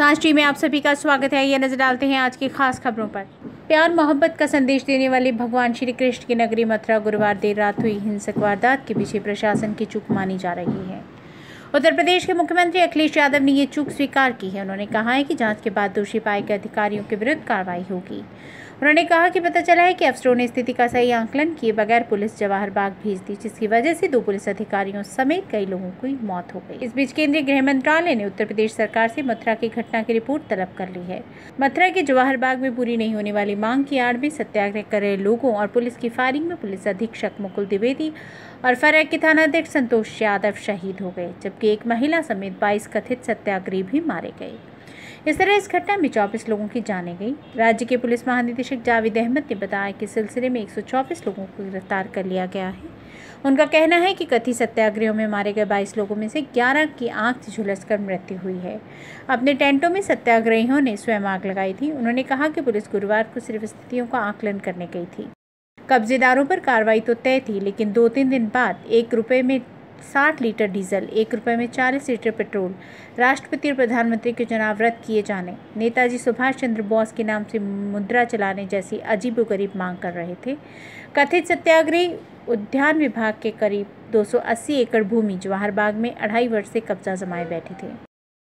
सांस टी में आप सभी का स्वागत है। ये नजर डालते हैं आज की खास खबरों पर। प्यार मोहब्बत का संदेश देने वाले भगवान श्री कृष्ण की नगरी मथुरा गुरुवार देर रात हुई हिंसक वारदात के पीछे प्रशासन की चूक मानी जा रही है। उत्तर प्रदेश के मुख्यमंत्री अखिलेश यादव ने ये चूक स्वीकार की है। उन्होंने कहा है कि जांच के बाद दोषी पाए गए अधिकारियों के विरुद्ध कार्रवाई होगी। उन्होंने कहा कि पता चला है कि अफसरों ने स्थिति का सही आकलन किए बगैर पुलिस जवाहर बाग भेज दी, जिसकी वजह से 2 पुलिस अधिकारियों समेत कई लोगों की मौत हो गई। इस बीच केंद्रीय गृह मंत्रालय ने उत्तर प्रदेश सरकार से मथुरा की घटना की रिपोर्ट तलब कर ली है। मथुरा के जवाहर बाग में पूरी नहीं होने वाली मांग की आड़ में सत्याग्रह कर रहे लोगों और पुलिस की फायरिंग में पुलिस अधीक्षक मुकुल द्विवेदी और फरक्का के थानाध्यक्ष संतोष यादव शहीद हो गए, जबकि एक महिला समेत 22 कथित सत्याग्रही भी मारे गए। इस तरह इस घटना में 24 लोगों की जानें गई। राज्य के पुलिस महानिदेशक जावेद अहमद ने बताया कि सिलसिले में 124 लोगों को गिरफ्तार कर लिया गया है। उनका कहना है कि कथित सत्याग्रहियों में मारे गए 22 लोगों में से 11 की आंख से झुलसकर मृत्यु हुई है। अपने टेंटों में सत्याग्रहियों ने स्वयं आग लगाई थी। उन्होंने कहा कि पुलिस गुरुवार को सिर्फ स्थितियों का आकलन करने गई थी। कब्जेदारों पर कार्रवाई तो तय थी, लेकिन 2-3 दिन बाद 1 रुपये में 60 लीटर डीजल, 1 रुपये में 40 लीटर पेट्रोल, राष्ट्रपति और प्रधानमंत्री के चुनाव रद्द किए जाने, नेताजी सुभाष चंद्र बोस के नाम से मुद्रा चलाने जैसी अजीबोगरीब मांग कर रहे थे। कथित सत्याग्रही उद्यान विभाग के करीब 280 एकड़ भूमि जवाहर बाग में 2.5 वर्ष से कब्जा जमाए बैठे थे।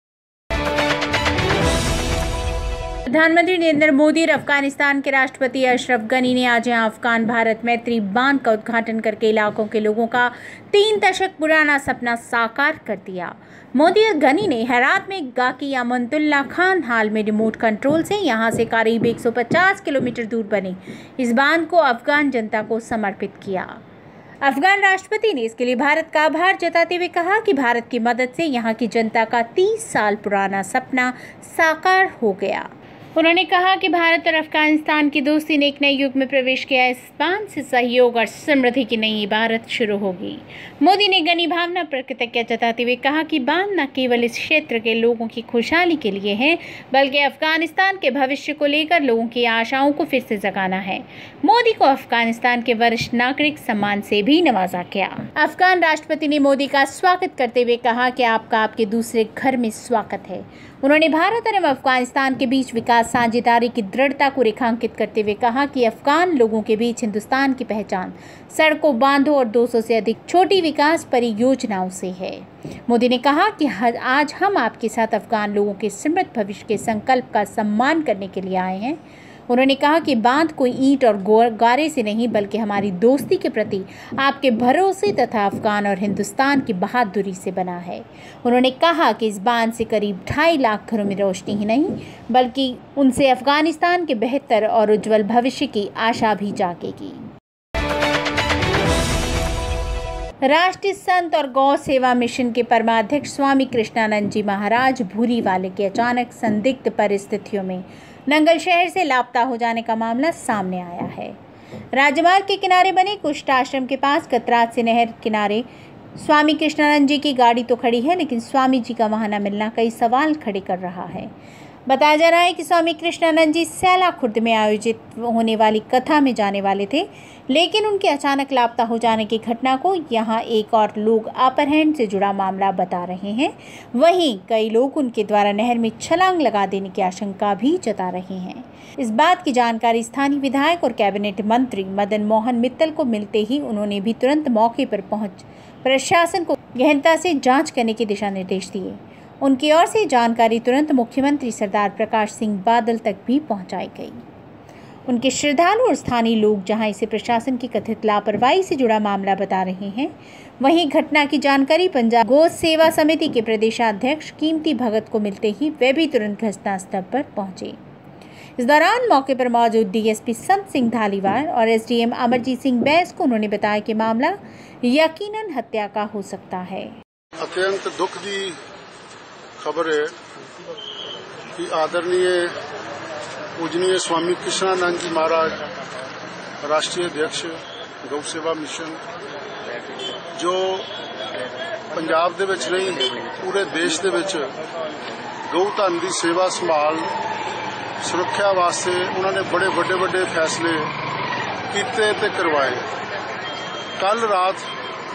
प्रधानमंत्री नरेंद्र मोदी और अफगानिस्तान के राष्ट्रपति अशरफ गनी ने आज यहाँ अफगान भारत मैत्री बांध का उद्घाटन करके इलाकों के लोगों का 3 दशक पुराना सपना साकार कर दिया। मोदी और गनी ने हेरात में गाकी अमनतुल्ला खान हाल में रिमोट कंट्रोल से यहाँ से करीब 150 किलोमीटर दूर बने इस बांध को अफगान जनता को समर्पित किया। अफगान राष्ट्रपति ने इसके लिए भारत का आभार जताते हुए कहा कि भारत की मदद से यहाँ की जनता का 30 साल पुराना सपना साकार हो गया। उन्होंने कहा कि भारत और अफगानिस्तान की दोस्ती ने एक नए युग में प्रवेश किया। इस बांध से सहयोग और समृद्धि की नई इबारत शुरू होगी। मोदी ने गनी भावना पर कृतज्ञता जताते हुए कहा कि बांध न केवल इस क्षेत्र के लोगों की खुशहाली के लिए है, बल्कि अफगानिस्तान के भविष्य को लेकर लोगों की आशाओं को फिर से जगाना है। मोदी को अफगानिस्तान के वरिष्ठ नागरिक सम्मान से भी नवाजा गया। अफगान राष्ट्रपति ने मोदी का स्वागत करते हुए कहा कि आपका आपके दूसरे घर में स्वागत है। उन्होंने भारत और अफगानिस्तान के बीच विकास साझेदारी की दृढ़ता को रेखांकित करते हुए कहा कि अफगान लोगों के बीच हिंदुस्तान की पहचान सड़कों, बांधों और 200 से अधिक छोटी विकास परियोजनाओं से है। मोदी ने कहा कि आज हम आपके साथ अफगान लोगों के समृद्ध भविष्य के संकल्प का सम्मान करने के लिए आए हैं। उन्होंने कहा कि बांध कोई ईंट और गारे से नहीं, बल्कि हमारी दोस्ती के प्रति आपके भरोसे तथा अफगान और हिंदुस्तान की बहादुरी से बना है। उन्होंने कहा कि इस बांध से करीब 2.5 लाख घरों में रोशनी ही नहीं, बल्कि उनसे अफगानिस्तान के बेहतर और उज्जवल भविष्य की आशा भी जागेगी। राष्ट्रीय संत और गौ सेवा मिशन के परमाध्यक्ष स्वामी कृष्णानंद जी महाराज भूरीवाले के अचानक संदिग्ध परिस्थितियों में नंगल शहर से लापता हो जाने का मामला सामने आया है। राजमार्ग के किनारे बने कुष्ठ आश्रम के पास गत रात से नहर किनारे स्वामी कृष्णानंद जी की गाड़ी तो खड़ी है, लेकिन स्वामी जी का वहां न मिलना कई सवाल खड़े कर रहा है। बताया जा रहा है कि स्वामी कृष्णानंद जी सैला खुर्द में आयोजित होने वाली कथा में जाने वाले थे, लेकिन उनके अचानक लापता हो जाने की घटना को यहाँ एक और लोग अपहरण से जुड़ा मामला बता रहे हैं। वहीं कई लोग उनके द्वारा नहर में छलांग लगा देने की आशंका भी जता रहे हैं। इस बात की जानकारी स्थानीय विधायक और कैबिनेट मंत्री मदन मोहन मित्तल को मिलते ही उन्होंने भी तुरंत मौके पर पहुंच प्रशासन को गहनता से जाँच करने के दिशा निर्देश दिए। उनकी ओर से जानकारी तुरंत मुख्यमंत्री सरदार प्रकाश सिंह बादल तक भी पहुंचाई गई। उनके श्रद्धालु और स्थानीय लोग जहां इसे प्रशासन की कथित लापरवाही से जुड़ा मामला बता रहे हैं, वहीं घटना की जानकारी पंजाब गौ सेवा समिति के प्रदेशाध्यक्ष कीमती भगत को मिलते ही वे भी तुरंत घटनास्थल पर पहुंचे। इस दौरान मौके पर मौजूद डीएसपी संत सिंह धालीवाल और एसडीएम अमरजीत सिंह बैस को उन्होंने बताया कि मामला यकीनन हत्या का हो सकता है। अत्यंत दुख की खबर है कि आदरणीय पूजनीय स्वामी कृष्णानंद जी महाराज राष्ट्रीय अध्यक्ष गौ सेवा मिशन, जो पंजाब दे विच नहीं पूरे देश दे विच गौ धन की सेवा संभाल सुरक्षा वास्ते उन्होंने बड़े बड़े फैसले किए ते करवाए। कल रात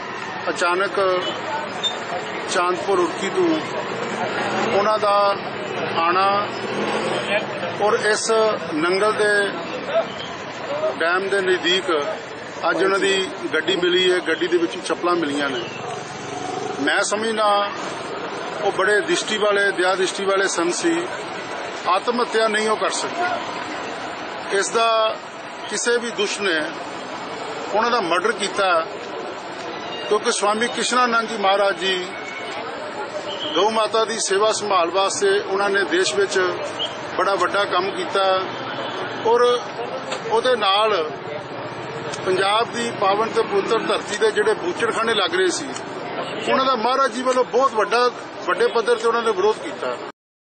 अचानक चांदपुर उड़की तो उन्हों का आना और इस नंगल दे डैम के नज़दीक अज उन्हां दी गड्डी मिली है, गड्डी दे विच चप्पलां मिलियां ने। मैं समझना वो बड़े दृष्टि वाले दया दृष्टि वाले सन सी, आत्म हत्या नहीं वो कर सकते। इसका किसी भी दुष्ट ने उन्हां दा मर्डर किया क्योंकि स्वामी कृष्णानंद जी महाराज जी गौ माता की सेवा संभाल वास्ते उन्होंने देश में बड़ा वड्डा काम किया और उहदे नाल पंजाब की पावन ते पवित्र धरती के जिहड़े बूचड़खाने लग रहे सी, उन्हां दा महाराज जी वालों बहुत वड्डे पद्धर से उन्होंने विरोध किया।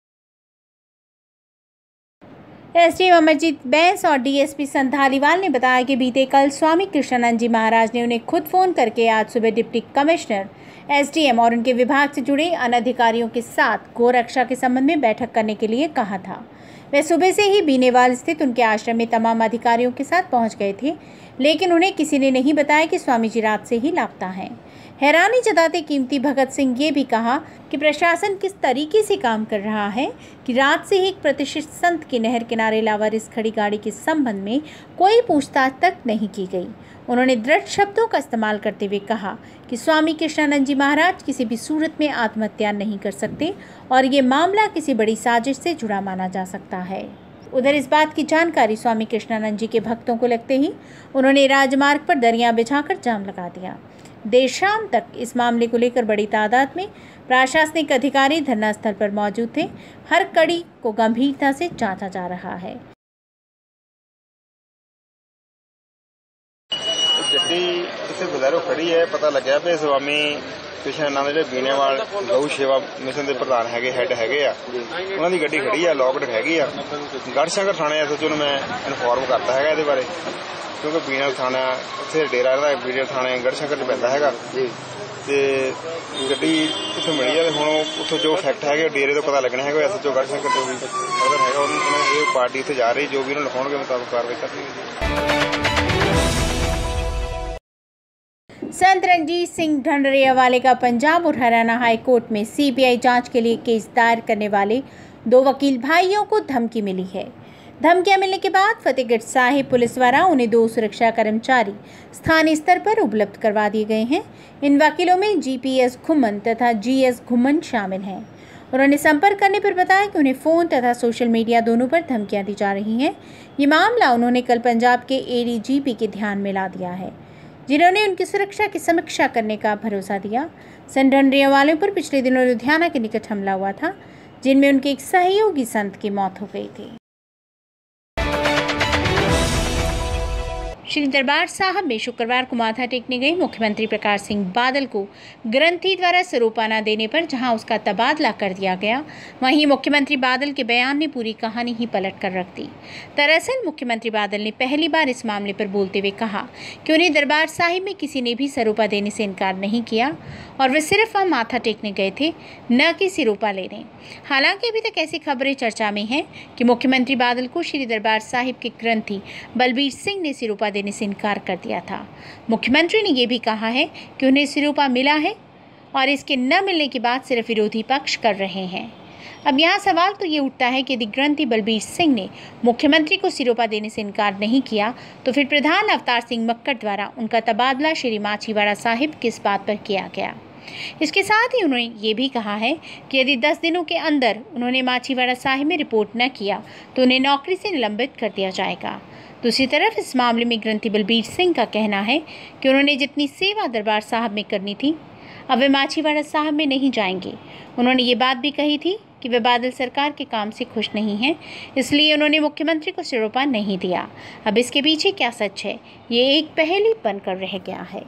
एसडीएम अमरजीत बैंस और डीएसपी संधालीवाल ने बताया कि बीते कल स्वामी कृष्णानंद जी महाराज ने उन्हें खुद फोन करके आज सुबह डिप्टी कमिश्नर, एसडीएम और उनके विभाग से जुड़े अन्य अधिकारियों के साथ गोरक्षा के संबंध में बैठक करने के लिए कहा था। वे सुबह से ही बीनेवाल स्थित उनके आश्रम में तमाम अधिकारियों के साथ पहुंच गए थे, लेकिन उन्हें किसी ने नहीं बताया कि स्वामी जी रात से ही लापता हैं। हैरानी जताते कीमती भगत सिंह ये भी कहा कि प्रशासन किस तरीके से काम कर रहा है कि रात से ही एक प्रतिष्ठित संत की नहर किनारे लावारिस खड़ी गाड़ी के संबंध में कोई पूछताछ तक नहीं की गई। उन्होंने दृढ़ शब्दों का इस्तेमाल करते हुए कहा कि स्वामी कृष्णानंद जी महाराज किसी भी सूरत में आत्महत्या नहीं कर सकते और ये मामला किसी बड़ी साजिश से जुड़ा माना जा सकता है। उधर इस बात की जानकारी स्वामी कृष्णानंद जी के भक्तों को लगते ही उन्होंने राजमार्ग पर दरिया बिछाकर जाम लगा दिया। देर शाम तक इस मामले को लेकर बड़ी तादाद में प्रशासनिक अधिकारी धरना स्थल पर मौजूद थे। हर कड़ी को गंभीरता से जांचा जा रहा है। गड्डी इतने बाजारों खड़ी है, पता लग्या भी स्वामी कृष्णानंद जो बीनेवाल गौ सेवा मिशन के प्रधान है, हैड है, उन्होंने गड्डी खड़ी है, लॉकड हैगी आ। गढ़शंकर थाने एसएचओ ने मैं इनफॉर्म करता है ये बारे, क्योंकि बीनेवाल थाना इतने डेरा बीनेवाल थाने गढ़शंकर च पैंदा है ते गड्डी इतों मिली है। हुण उत्थों जो फैक्ट है डेरे तो पता लगना है एसएचओ गढ़शंकर जो भी अगर है उन्होंने पार्टी उत्थे जा रही, जो भी उन्होंने लिखाउणगे मुताबिक कार्रवाई कर रही है। संत रणजीत सिंह ढंडरिया वाले का पंजाब और हरियाणा हाई कोर्ट में सीबीआई जांच के लिए केस दायर करने वाले 2 वकील भाइयों को धमकी मिली है। धमकियां मिलने के बाद फतेहगढ़ साहिब पुलिस द्वारा उन्हें 2 सुरक्षा कर्मचारी स्थानीय स्तर पर उपलब्ध करवा दिए गए हैं। इन वकीलों में जीपीएस घुमन तथा जीएस घुमन शामिल हैं। उन्होंने संपर्क करने पर बताया कि उन्हें फ़ोन तथा सोशल मीडिया दोनों पर धमकियां दी जा रही हैं। ये मामला उन्होंने कल पंजाब के एडीजीपी के ध्यान में ला दिया है, जिन्होंने उनकी सुरक्षा की समीक्षा करने का भरोसा दिया। संत ढंडरिया वालों पर पिछले दिनों लुधियाना के निकट हमला हुआ था, जिनमें उनके एक सहयोगी संत की मौत हो गई थी। श्री दरबार साहब में शुक्रवार को माथा टेकने गए मुख्यमंत्री प्रकाश सिंह बादल को ग्रंथी द्वारा सरोपा न देने पर जहां उसका तबादला कर दिया गया, वहीं मुख्यमंत्री बादल के बयान ने पूरी कहानी ही पलट कर रख दी। दरअसल मुख्यमंत्री बादल ने पहली बार इस मामले पर बोलते हुए कहा कि उन्हें दरबार साहिब में किसी ने भी सरोपा देने से इनकार नहीं किया और वे सिर्फ वहाँ माथा टेकने गए थे, न कि सिरोपा लेने। हालांकि अभी तक ऐसी खबरें चर्चा में हैं कि मुख्यमंत्री बादल को श्री दरबार साहिब के ग्रंथी बलबीर सिंह ने सिरोपा देने से इनकार कर दिया था। मुख्यमंत्री ने यह भी कहा है कि उन्हें सिरोपा मिला है और इसके न मिलने की बात सिर्फ विरोधी पक्ष कर रहे हैं। अब यहाँ सवाल तो ये उठता है कि यदि ग्रंथी बलबीर सिंह ने मुख्यमंत्री को सिरोपा देने से इनकार नहीं किया, तो फिर प्रधान अवतार सिंह मक्कड़ द्वारा उनका तबादला श्री माछीवाड़ा साहिब किस बात पर किया गया। इसके साथ ही उन्होंने ये भी कहा है कि यदि 10 दिनों के अंदर उन्होंने माछीवाड़ा साहिब में रिपोर्ट न किया तो उन्हें नौकरी से निलंबित कर दिया जाएगा। दूसरी तरफ इस मामले में ग्रंथी बलबीर सिंह का कहना है कि उन्होंने जितनी सेवा दरबार साहब में करनी थी, अब वे माछीवाड़ा साहब में नहीं जाएंगे। उन्होंने ये बात भी कही थी कि वे बादल सरकार के काम से खुश नहीं हैं, इसलिए उन्होंने मुख्यमंत्री को सिरोपा नहीं दिया। अब इसके पीछे क्या सच है, ये एक पहेली बनकर रह गया है।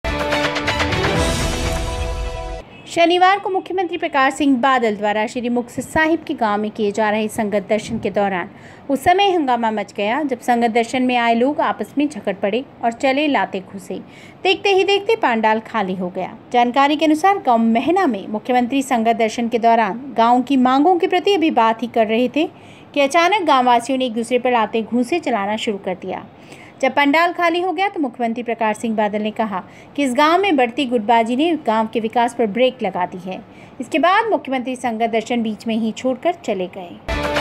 शनिवार को मुख्यमंत्री प्रकाश सिंह बादल द्वारा श्री मुक्तसर साहिब के गांव में किए जा रहे संगत दर्शन के दौरान उस समय हंगामा मच गया जब संगत दर्शन में आए लोग आपस में झगड़ पड़े और चले लाते घुसे। देखते ही देखते पंडाल खाली हो गया। जानकारी के अनुसार गांव महना में मुख्यमंत्री संगत दर्शन के दौरान गांव की मांगों के प्रति अभी बात ही कर रहे थे कि अचानक गाँववासियों ने एक दूसरे पर लाते घूंसे चलाना शुरू कर दिया। जब पंडाल खाली हो गया तो मुख्यमंत्री प्रकाश सिंह बादल ने कहा कि इस गांव में बढ़ती गुटबाजी ने गांव के विकास पर ब्रेक लगा दी है। इसके बाद मुख्यमंत्री संगत दर्शन बीच में ही छोड़कर चले गए।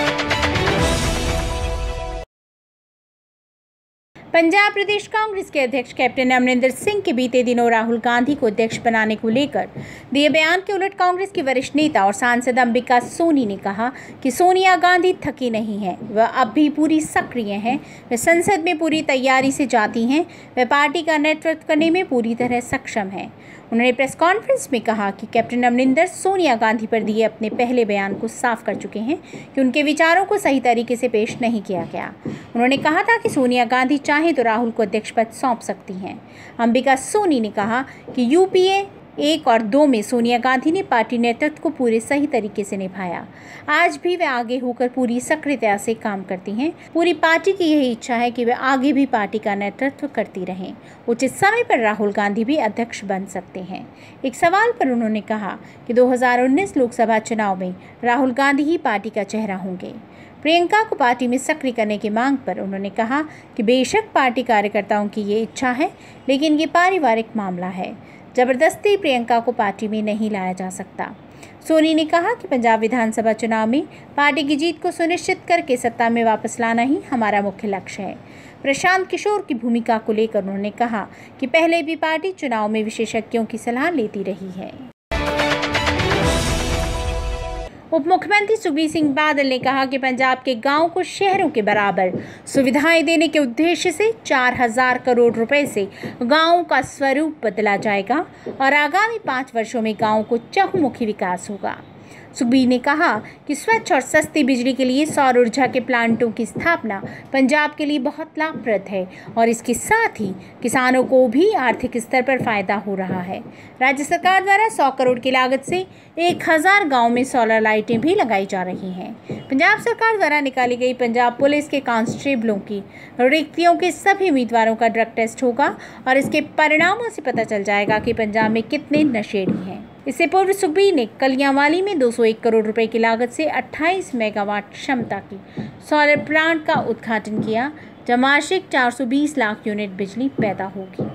पंजाब प्रदेश कांग्रेस के अध्यक्ष कैप्टन अमरिंदर सिंह के बीते दिनों राहुल गांधी को अध्यक्ष बनाने को लेकर दिए बयान के उलट कांग्रेस की वरिष्ठ नेता और सांसद अंबिका सोनी ने कहा कि सोनिया गांधी थकी नहीं है, वह अब भी पूरी सक्रिय हैं, वे संसद में पूरी तैयारी से जाती हैं, वे पार्टी का नेतृत्व करने में पूरी तरह सक्षम हैं। उन्होंने प्रेस कॉन्फ्रेंस में कहा कि कैप्टन अमरिंदर सोनिया गांधी पर दिए अपने पहले बयान को साफ कर चुके हैं कि उनके विचारों को सही तरीके से पेश नहीं किया गया। उन्होंने कहा था कि सोनिया गांधी चाहे तो राहुल को अध्यक्ष पद सौंप सकती हैं। अंबिका सोनी ने कहा कि यूपीए 1 और 2 में सोनिया गांधी ने पार्टी नेतृत्व को पूरे सही तरीके से निभाया। आज भी वे आगे होकर पूरी सक्रियता से काम करती हैं। पूरी पार्टी की यही इच्छा है कि वे आगे भी पार्टी का नेतृत्व करती रहें। उचित समय पर राहुल गांधी भी अध्यक्ष बन सकते हैं। एक सवाल पर उन्होंने कहा कि 2019 लोकसभा चुनाव में राहुल गांधी ही पार्टी का चेहरा होंगे। प्रियंका को पार्टी में सक्रिय करने की मांग पर उन्होंने कहा कि बेशक पार्टी कार्यकर्ताओं की ये इच्छा है, लेकिन ये पारिवारिक मामला है, जबरदस्ती प्रियंका को पार्टी में नहीं लाया जा सकता। सोनी ने कहा कि पंजाब विधानसभा चुनाव में पार्टी की जीत को सुनिश्चित करके सत्ता में वापस लाना ही हमारा मुख्य लक्ष्य है। प्रशांत किशोर की भूमिका को लेकर उन्होंने कहा कि पहले भी पार्टी चुनाव में विशेषज्ञों की सलाह लेती रही है। उप मुख्यमंत्री सुखबीर सिंह बादल ने कहा कि पंजाब के गांव को शहरों के बराबर सुविधाएं देने के उद्देश्य से 4000 करोड़ रुपए से गांवों का स्वरूप बदला जाएगा और आगामी 5 वर्षों में गांव को चहुमुखी विकास होगा। सुखबीर ने कहा कि स्वच्छ और सस्ती बिजली के लिए सौर ऊर्जा के प्लांटों की स्थापना पंजाब के लिए बहुत लाभप्रद है और इसके साथ ही किसानों को भी आर्थिक स्तर पर फायदा हो रहा है। राज्य सरकार द्वारा 100 करोड़ की लागत से 1000 गांव में सोलर लाइटें भी लगाई जा रही हैं। पंजाब सरकार द्वारा निकाली गई पंजाब पुलिस के कांस्टेबलों की रिक्तियों के सभी उम्मीदवारों का ड्रग टेस्ट होगा और इसके परिणामों से पता चल जाएगा कि पंजाब में कितने नशेड़ी हैं। इससे पूर्व सुखबीर ने कलियांवाली में 201 करोड़ रुपए की लागत से 28 मेगावाट क्षमता की सोलर प्लांट का उद्घाटन किया, जहां वार्षिक 420 लाख यूनिट बिजली पैदा होगी।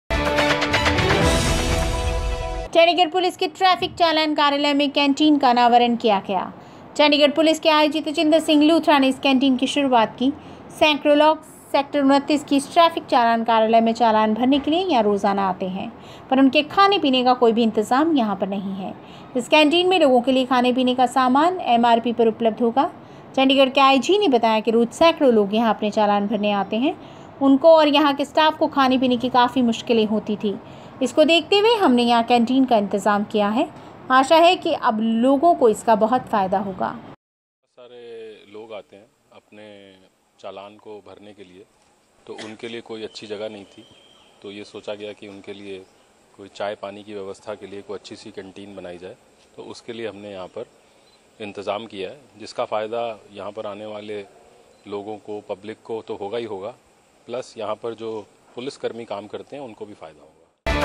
चंडीगढ़ पुलिस के ट्रैफिक चालान कार्यालय में कैंटीन का अनावरण किया गया। चंडीगढ़ पुलिस के आईजी तेजिंदर सिंह लूथरा ने इस कैंटीन की शुरुआत की। सैकड़ों लोग सेक्टर 29 की ट्रैफिक चालान कार्यालय में चालान भरने के लिए यहाँ रोजाना आते हैं, पर उनके खाने पीने का कोई भी इंतजाम यहाँ पर नहीं है। इस कैंटीन में लोगों के लिए खाने पीने का सामान MRP पर उपलब्ध होगा। चंडीगढ़ के आईजी ने बताया कि रोज सैकड़ों लोग यहाँ अपने चालान भरने आते हैं। उनको और यहाँ के स्टाफ को खाने पीने की काफ़ी मुश्किलें होती थी। इसको देखते हुए हमने यहाँ कैंटीन का इंतज़ाम किया है। आशा है कि अब लोगों को इसका बहुत फ़ायदा होगा। सारे लोग आते हैं अपने चालान को भरने के लिए, तो उनके लिए कोई अच्छी जगह नहीं थी, तो ये सोचा गया कि उनके लिए कोई चाय पानी की व्यवस्था के लिए कोई अच्छी सी कैंटीन बनाई जाए। तो उसके लिए हमने यहाँ पर इंतज़ाम किया है, जिसका फ़ायदा यहाँ पर आने वाले लोगों को, पब्लिक को तो होगा ही होगा, प्लस यहाँ पर जो पुलिसकर्मी काम करते हैं उनको भी फ़ायदा होगा।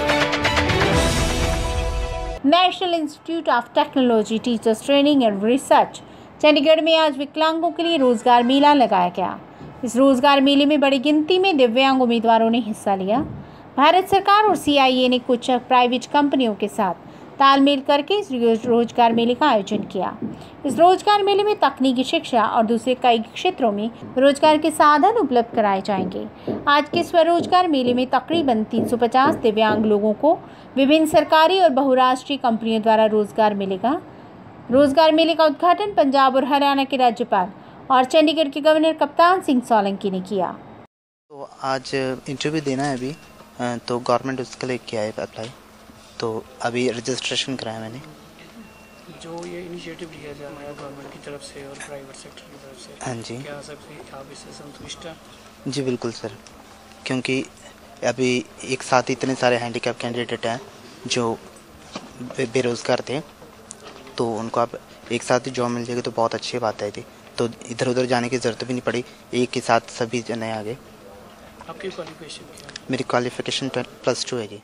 National institute of technology teachers training and research Chandigarh में आज विकलांगों के लिए रोजगार मेला लगाया गया। इस रोजगार मेले में बड़ी गिनती में दिव्यांग उम्मीदवारों ने हिस्सा लिया। भारत सरकार और CIA ने कुछ प्राइवेट कंपनियों के साथ तालमेल करके इस रोजगार मेले का आयोजन किया। इस रोजगार मेले में तकनीकी शिक्षा और दूसरे कई क्षेत्रों में रोजगार के साधन उपलब्ध कराए जाएंगे। आज के स्वरोजगार मेले में तकरीबन 350 दिव्यांग लोगों को विभिन्न सरकारी और बहुराष्ट्रीय कंपनियों द्वारा रोजगार मिलेगा। रोजगार मेले का उद्घाटन पंजाब और हरियाणा के राज्यपाल और चंडीगढ़ के गवर्नर कप्तान सिंह सोलंकी ने किया। तो आज इंटरव्यू देना है अभी, तो गवर्नमेंट उसके लिए किया है अप्लाई, तो अभी रजिस्ट्रेशन कराया मैंने। जो ये इनिशिएटिव लिया जा रहा है गवर्नमेंट की तरफ से और प्राइवेट सेक्टर की तरफ से, हाँ जी, क्या आप इससे संतुष्ट हैं? जी बिल्कुल सर, क्योंकि अभी एक साथ इतने सारे हैंडीकैप कैंडिडेट हैं जो बेरोजगार थे, तो उनको अब एक साथ ही जॉब मिल जाएगी तो बहुत अच्छी बात है थी। तो इधर उधर जाने की ज़रूरत भी नहीं पड़ी, एक के साथ सभी जने आ गए। आपकी क्वालिफिकेशन क्या है? मेरी क्वालिफिकेशन +2 है जी।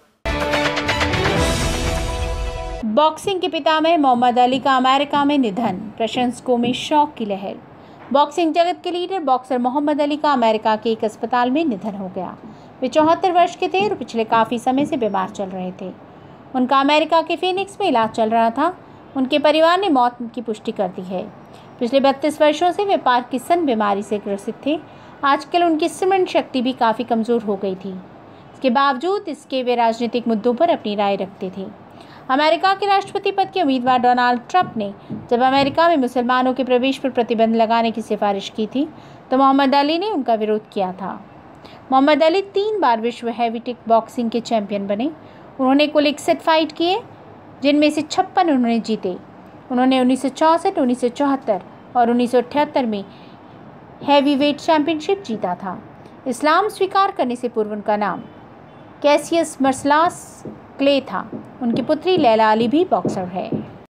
बॉक्सिंग के पितामह मोहम्मद अली का अमेरिका में निधन, प्रशंसकों में शोक की लहर। बॉक्सिंग जगत के लीडर बॉक्सर मोहम्मद अली का अमेरिका के एक अस्पताल में निधन हो गया। वे 74 वर्ष के थे और पिछले काफ़ी समय से बीमार चल रहे थे। उनका अमेरिका के फीनिक्स में इलाज चल रहा था। उनके परिवार ने मौत की पुष्टि कर दी है। पिछले 32 वर्षों से वे पार्किंसन बीमारी से ग्रसित थे। आजकल उनकी स्मरण शक्ति भी काफ़ी कमज़ोर हो गई थी। इसके बावजूद इसके वे राजनीतिक मुद्दों पर अपनी राय रखते थे। अमेरिका के राष्ट्रपति पद के उम्मीदवार डोनाल्ड ट्रंप ने जब अमेरिका में मुसलमानों के प्रवेश पर प्रतिबंध लगाने की सिफारिश की थी तो मोहम्मद अली ने उनका विरोध किया था। मोहम्मद अली 3 बार विश्व हैवीवेट बॉक्सिंग के चैंपियन बने। उन्होंने कुल 61 फाइट किए, जिनमें से 56 उन्होंने जीते। उन्होंने 1964, 1974 और 1978 में हैवीवेट चैंपियनशिप जीता था। इस्लाम स्वीकार करने से पूर्व उनका नाम कैसियस मर्सलास क्ले था। उनकी पुत्री लैला अली भी बॉक्सर है।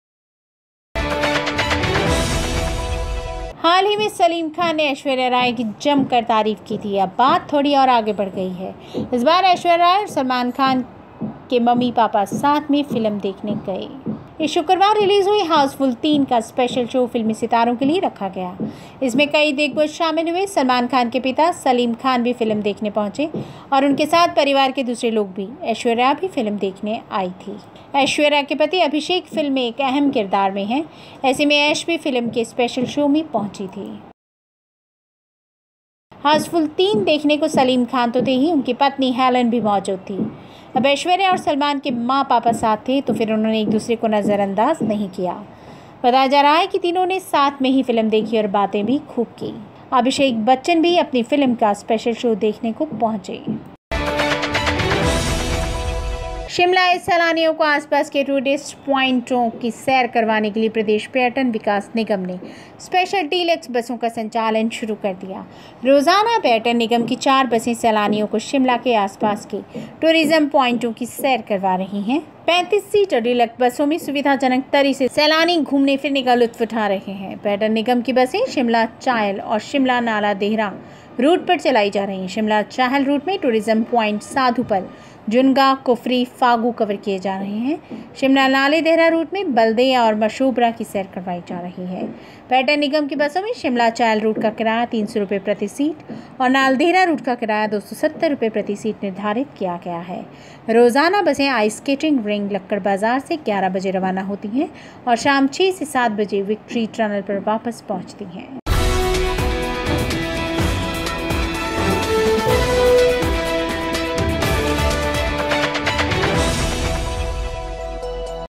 हाल ही में सलीम खान ने ऐश्वर्या राय की जमकर तारीफ की थी। अब बात थोड़ी और आगे बढ़ गई है। इस बार ऐश्वर्या राय और सलमान खान के मम्मी पापा साथ में फिल्म देखने गए। इस शुक्रवार रिलीज हुई हाउसफुल 3 का स्पेशल शो फिल्मी सितारों के लिए रखा गया। इसमें कई दिग्गज शामिल हुए। सलमान खान के पिता सलीम खान भी फिल्म देखने पहुंचे और उनके साथ परिवार के दूसरे लोग भी। ऐश्वर्या भी फिल्म देखने आई थी। ऐश्वर्या के पति अभिषेक फिल्म में एक अहम किरदार में हैं। ऐसे में ऐश भी फिल्म के स्पेशल शो में पहुंची थी। हाउसफुल 3 देखने को सलीम खान तो थे ही, उनकी पत्नी हेलन भी मौजूद थी। अब ऐश्वर्या और सलमान के माँ पापा साथ थे तो फिर उन्होंने एक दूसरे को नज़रअंदाज नहीं किया। बताया जा रहा है कि तीनों ने साथ में ही फिल्म देखी और बातें भी खूब की। अभिषेक बच्चन भी अपनी फिल्म का स्पेशल शो देखने को पहुंचे। शिमला सैलानियों को आसपास के टूरिस्ट पॉइंटों की सैर करवाने के लिए प्रदेश पर्यटन विकास निगम ने स्पेशल डीलक्स बसों का संचालन शुरू कर दिया। रोजाना पर्यटन निगम की 4 बसें सैलानियों को शिमला के आसपास के टूरिज्म पॉइंटों की सैर करवा रही हैं। 35 सीटर डीलक्स बसों में सुविधाजनक तरीके से सैलानी घूमने फिरने का लुत्फ उठा रहे हैं। पर्यटन निगम की बसें शिमला चायल और शिमला नाला देहरा रूट पर चलाई जा रही हैं। शिमला चाहल रूट में tourism point Sadhupul, Junga, Kufri, Fagu cover किए जा रहे हैं। शिमला नाले देहरा रूट में बल्दिया और मशूबरा की सैर करवाई जा रही है। पर्यटन निगम की बसों में शिमला चायल रूट का किराया 300 रुपये प्रति सीट और नालदेहरा रूट का किराया 270 रुपये प्रति सीट निर्धारित किया गया है। रोजाना बसें आइस स्केटिंग रिंग लक्कड़ बाजार से 11 बजे रवाना होती हैं और शाम 6 से 7 बजे विक्ट्री टनल पर वापस पहुंचती हैं।